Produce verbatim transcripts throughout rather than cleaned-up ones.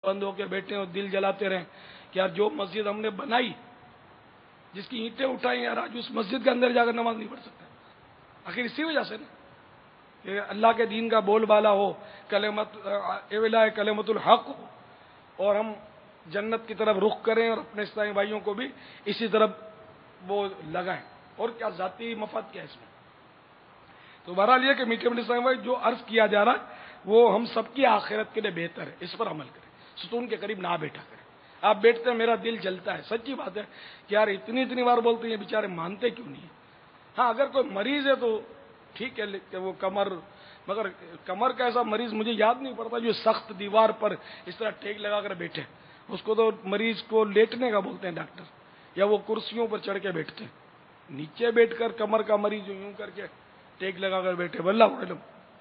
بند ہو کے بیٹھے اور دل جلاتے رہیں کہ یار جو مسجد ہم نے بنائی، جس کی اینٹیں اٹھائی یار، آج اس مسجد کے اندر جا کر نماز نہیں پڑھ سکتے. آخر اسی وجہ سے نا کہ اللہ کے دین کا بول بالا ہو، کلمت اولا کلمت الحق ہو، اور ہم جنت کی طرف رخ کریں اور اپنے اسلامی بھائیوں کو بھی اسی طرف وہ لگائیں. اور کیا ذاتی مفاد کیا ہے اس میں؟ تو بہرحال یہ کہ میٹھے میٹھے اسلامی بھائی، جو عرض کیا جا رہا ہے وہ ہم سب کی آخرت کے لیے بہتر ہے، اس پر عمل کریں. ستون کے قریب نہ بیٹھا کریں. آپ بیٹھتے ہیں میرا دل جلتا ہے. سچی بات ہے کہ یار اتنی اتنی بار بولتے ہیں بیچارے مانتے کیوں نہیں ہیں. ہاں اگر کوئی مریض ہے تو ٹھیک ہے کہ وہ کمر، مگر کمر کا ایسا مریض مجھے یاد نہیں پڑتا جو سخت دیوار پر اس طرح ٹیک لگا کر بیٹھے. اس کو تو مریض کو لیٹنے کا بولتے ہیں ڈاکٹر، یا وہ کرسیوں پر چڑھ کے بیٹھتے ہیں. نیچے بیٹھ کر کمر کا مریض یوں کر کے ٹیک لگا کر بیٹھے، واللہ علم.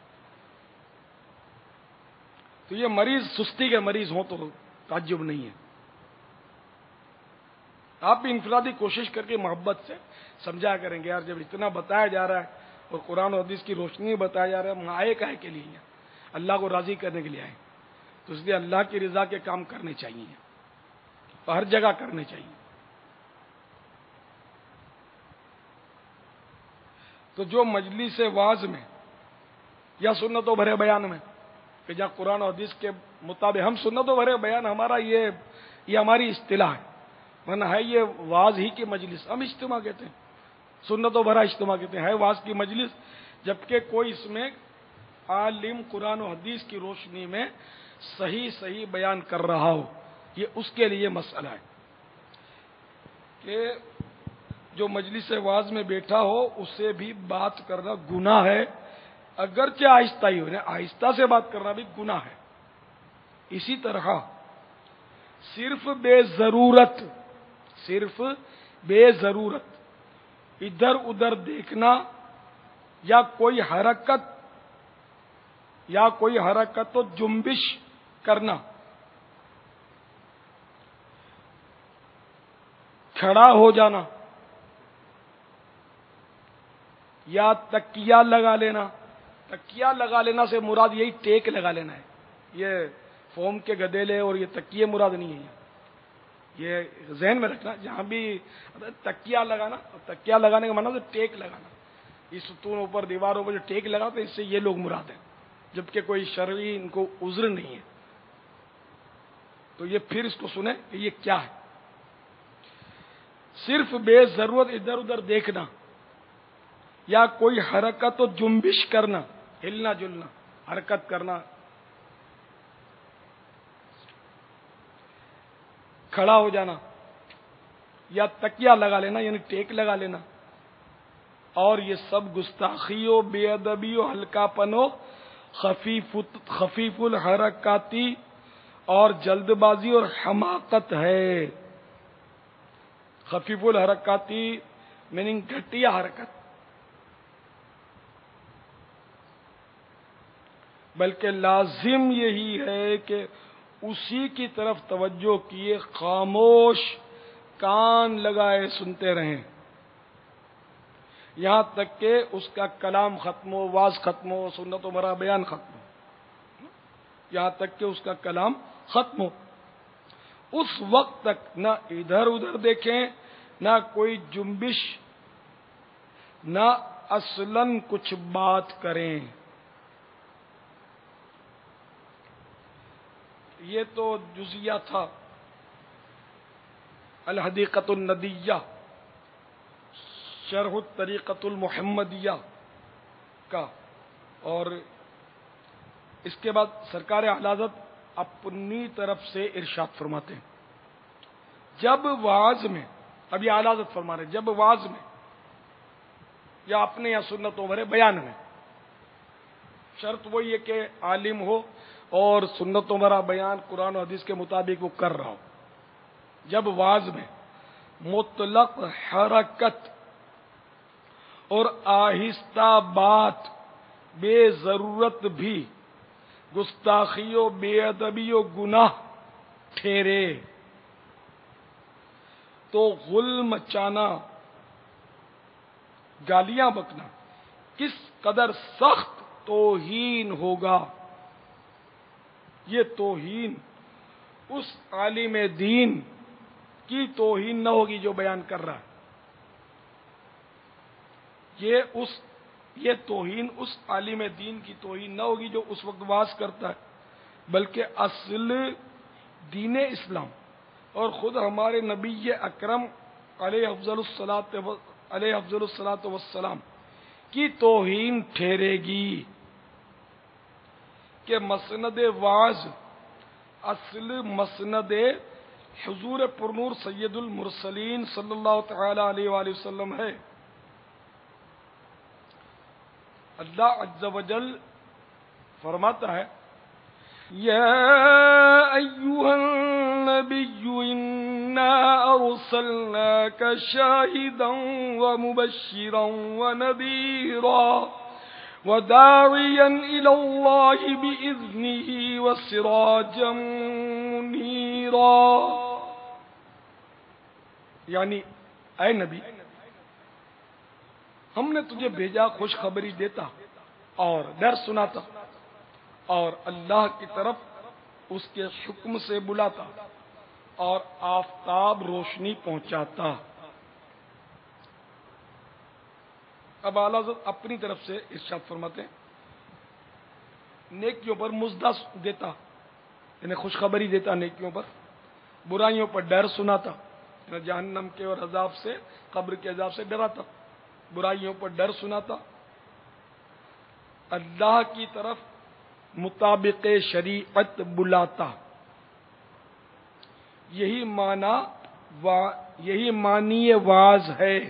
تو یہ مریض سستی کے مریض ہوں تو تعجب نہیں ہے. آپ بھی انفرادی کوشش کر کے محبت سے سمجھا کریں گے یار جب اتنا بتایا جا رہا ہے اور قرآن و حدیث کی روشنی میں بتایا جا رہا ہے، ہم آئے کاہے کے لیے ہیں؟ اللہ کو راضی کرنے کے لیے آئے. تو اس لیے اللہ کی رضا کے کام کرنے چاہیے، ہر جگہ کرنے چاہیے. تو جو مجلس واعظ میں یا سنتوں بھرے بیان میں کہ جہاں قرآن و حدیث کے مطابق، ہم سنتوں بھرے بیان ہمارا یہ یہ ہماری اصطلاح ہے، ورنہ ہے یہ واعظ ہی کی مجلس. ہم اجتماع کہتے ہیں، سنتوں بھرا اجتماع کہتے ہیں، ہے واعظ کی مجلس. جبکہ کوئی اس میں عالم قرآن و حدیث کی روشنی میں صحیح صحیح بیان کر رہا ہو، یہ اس کے لیے مسئلہ ہے کہ جو مجلس واعظ میں بیٹھا ہو اسے بھی بات کرنا گناہ ہے، اگرچہ آہستہ ہی ہو. آہستہ سے بات کرنا بھی گناہ ہے. اسی طرح صرف بے ضرورت صرف بے ضرورت ادھر ادھر دیکھنا یا کوئی حرکت یا کوئی حرکت و جنبش کرنا، کھڑا ہو جانا یا تکیہ لگا لینا. تکیہ لگا لینا سے مراد یہی ٹیک لگا لینا ہے. یہ فوم کے گدیلے اور یہ تکیے مراد نہیں ہے. یہ ذہن میں رکھنا، جہاں بھی تکیہ لگانا، تکیہ لگانے کا مطلب ٹیک لگانا. اس ستونوں پر دیواروں پر جو ٹیک لگاتے ہیں اس سے یہ لوگ مراد ہیں، جبکہ کوئی شرعی ان کو عذر نہیں ہے. تو یہ پھر اس کو سنیں کہ یہ کیا ہے. صرف بے ضرورت ادھر ادھر دیکھنا یا کوئی حرکت و جنبش کرنا، ہلنا جلنا، حرکت کرنا، کھڑا ہو جانا یا تکیہ لگا لینا یعنی ٹیک لگا لینا، اور یہ سب گستاخی و بے ادبی و ہلکا پن و خفیف خفیف الحرکاتی اور جلد بازی اور حماقت ہے. خفیف الحرکاتی میننگ گھٹیا حرکت، بلکہ لازم یہی ہے کہ اسی کی طرف توجہ کیے، خاموش کان لگائے سنتے رہیں یہاں تک کہ اس کا کلام ختم ہو، واز ختم ہو، سنت و مرا بیان ختم ہو، یہاں تک کہ اس کا کلام ختم ہو. اس وقت تک نہ ادھر ادھر دیکھیں، نہ کوئی جنبش، نہ اصلاً کچھ بات کریں. یہ تو جزیہ تھا الحدیقۃ الندیہ شرح الطریقۃ المحمدیہ کا. اور اس کے بعد سرکار اعلی حضرت اپنی طرف سے ارشاد فرماتے ہیں، جب واعظ میں، اب یہ اعلی حضرت فرما رہے ہیں، جب واعظ میں یا اپنے یا سنتوں بھرے بیان میں، شرط وہی ہے کہ عالم ہو اور سنتوں بھرا بیان قرآن و حدیث کے مطابق وہ کر رہا ہو. جب واعظ میں مطلق حرکت اور آہستہ بات بے ضرورت بھی گستاخی و بے ادبی و گناہ ٹھہرے تو غل مچانا، گالیاں بکنا کس قدر سخت توہین ہوگا. یہ توہین اس عالم دین کی توہین نہ ہوگی جو بیان کر رہا ہے. یہ اس یہ توہین اس عالم دین کی توہین نہ ہوگی جو اس وقت واز کرتا ہے، بلکہ اصل دین اسلام اور خود ہمارے نبی اکرم علیہ افضل الصلاۃ علیہ افضل الصلاۃ والسلام کی توہین ٹھہرے گی کہ مسند واز اصل مسند حضور پرنور سید المرسلین صلی اللہ تعالی علیہ وآلہ وسلم ہے. اللہ عز و جل فرماتا ہے یا ایھا النبی انا ارسلناک شاہدا ومبشرا ونذیرا وداعیا الی اللہ باذنہ وسراجا منیرا. یعنی اے نبی، ہم نے تجھے بھیجا خوشخبری دیتا اور ڈر سناتا اور اللہ کی طرف اس کے حکم سے بلاتا اور آفتاب روشنی پہنچاتا. اب اعلیٰ حضرت اپنی طرف سے ارشاد فرماتے ہیں نیکیوں پر مژدہ دیتا، یعنی خوشخبری دیتا نیکیوں پر، برائیوں پر ڈر سناتا، یعنی جہنم کے اور عذاب سے، قبر کے عذاب سے ڈراتا، برائیوں پر ڈر سناتا، اللہ کی طرف مطابق شریعت بلاتا. یہی معنی وا یہی معنی واز ہے.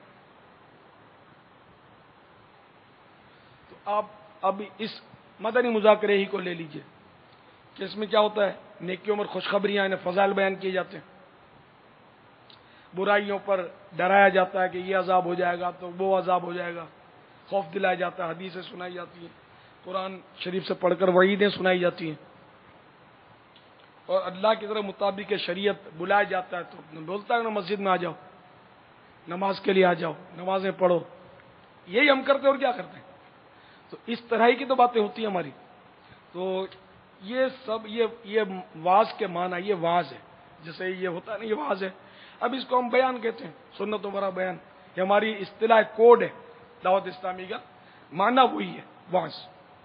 تو آپ اب اس مدنی مذاکرے ہی کو لے لیجئے کہ اس میں کیا ہوتا ہے، نیکیوں پر خوشخبریاں، یعنی فضائل بیان کیے جاتے ہیں، برائیوں پر ڈرایا جاتا ہے کہ یہ عذاب ہو جائے گا تو وہ عذاب ہو جائے گا، خوف دلایا جاتا ہے، حدیثیں سنائی جاتی ہیں، قرآن شریف سے پڑھ کر وعیدیں سنائی جاتی ہیں، اور اللہ کی طرف مطابق شریعت بلایا جاتا ہے تو بولتا ہے نا مسجد میں آ جاؤ، نماز کے لیے آ جاؤ، نمازیں پڑھو. یہی ہم کرتے ہیں اور کیا کرتے ہیں. تو اس طرح کی تو باتیں ہوتی ہیں ہماری. تو یہ سب یہ یہ واز کے معنی یہ واز ہے، جیسے یہ ہوتا ہے نا یہ واز ہے. اب اس کو ہم بیان کہتے ہیں، سنتوں برا بیان، یہ ہماری اصطلاح کوڈ ہے دعوت اسلامی کا، معنی وہی ہے واز.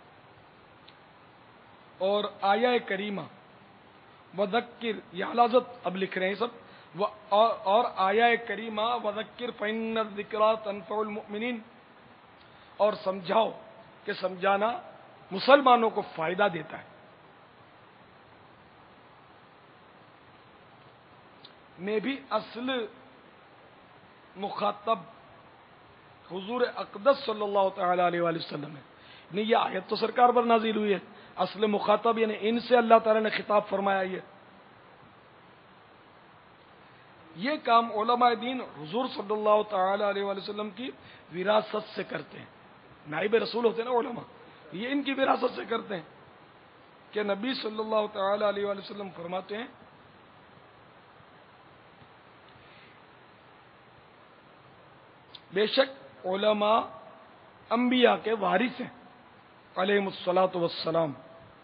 اور آیہ کریمہ وذکر، یہ حضرت اب لکھ رہے ہیں سب، اور آیہ کریمہ وذکر فإن الذکریٰ تنفع المؤمنین، اور سمجھاؤ کہ سمجھانا مسلمانوں کو فائدہ دیتا ہے. میں بھی اصل مخاطب حضور اقدس صلی اللہ تعالی علیہ وآلہ وسلم ہے. نہیں، یہ آیت تو سرکار پر نازل ہوئی ہے، اصل مخاطب یعنی ان سے اللہ تعالی نے خطاب فرمایا. یہ یہ کام علماء دین حضور صلی اللہ تعالی علیہ وآلہ وسلم کی وراثت سے کرتے ہیں. نائب رسول ہوتے ہیں نا علماء، یہ ان کی وراثت سے کرتے ہیں کہ نبی صلی اللہ تعالی علیہ وآلہ وسلم فرماتے ہیں بے شک علماء انبیاء کے وارث ہیں علیہم الصلاۃ والسلام.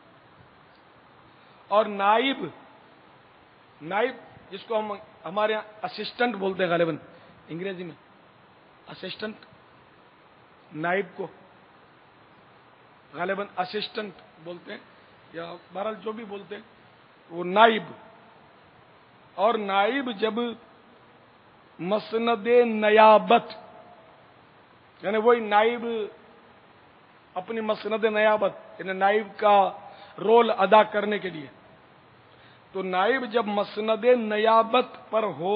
اور نائب نائب جس کو ہم ہمارے یہاں اسسٹنٹ بولتے ہیں، غالباً انگریزی میں اسسٹنٹ، نائب کو غالباً اسسٹنٹ بولتے ہیں، یا بہرحال جو بھی بولتے ہیں وہ نائب. اور نائب جب مسند نیابت، یعنی وہی نائب اپنی مسند نیابت، یعنی نائب کا رول ادا کرنے کے لیے، تو نائب جب مسند نیابت پر ہو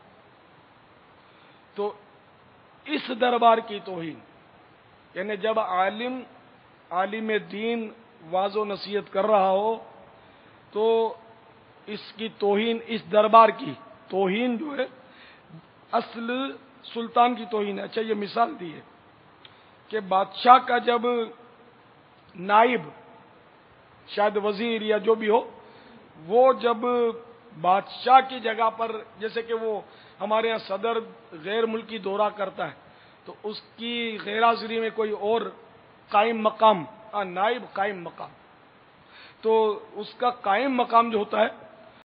تو اس دربار کی توہین، یعنی جب عالم عالم دین واض و نصیحت کر رہا ہو تو اس کی توہین، اس دربار کی توہین جو ہے اصل سلطان کی توہین ہے. اچھا، یہ مثال دی ہے کہ بادشاہ کا جب نائب، شاید وزیر یا جو بھی ہو، وہ جب بادشاہ کی جگہ پر، جیسے کہ وہ ہمارے ہاں صدر غیر ملکی دورہ کرتا ہے تو اس کی غیر حاضری میں کوئی اور قائم مقام، نائب قائم مقام، تو اس کا قائم مقام جو ہوتا ہے